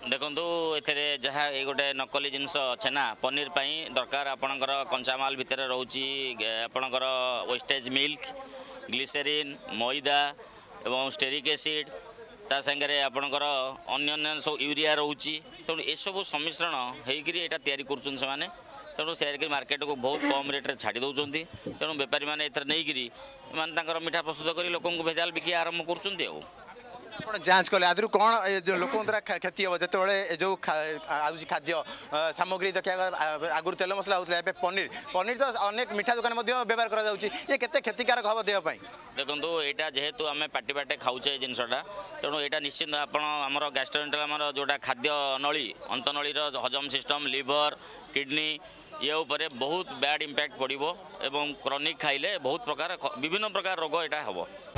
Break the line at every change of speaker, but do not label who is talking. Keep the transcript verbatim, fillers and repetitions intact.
देखु ए जहाँ ये गोटे नकली जिनस छेना पनीर पाई दरकार आपणकर कंचामाल भितर रोची आपणकर वेस्टेज मिल्क ग्लिसेरीन मैदा एवं स्टेरिक एसिड ता संगे आपणकर अन्य अन्य सब यूरिया रोची तेणु ये सब सम्मिश्रण होकर यहाँ तैयारी करुँच से तेणु से मार्केट को बहुत कम रेट्रे छाड़ी दौरान तेणु बेपारी मैंने एथर नहीं मीठा प्रस्तुत कर लोक भेजाल बिकी आरंभ कर
जांच कले आदि कौन लोक द्वारा क्षति हम जो जो खाद्य सामग्री देखा आगुरी तेल मसला होता है पनीर पनीर तो अनेक मीठा दुकान व्यवहार कर क्षतिकारक हम देहपाई
देखो यहाँ जेहेतु आम पार्टी बाटे खाऊे जिनसटा तेणु यहाँ निश्चिंत आपमर गैस्ट्रोएंटेरल जोटा खाद्य नली अंतनली हजम सिस्टम लिवर किडनी ये उपरे बहुत बैड इम्पैक्ट पड़ो एवं क्रॉनिक खाइले बहुत प्रकार विभिन्न प्रकार रोग यहाँ हम।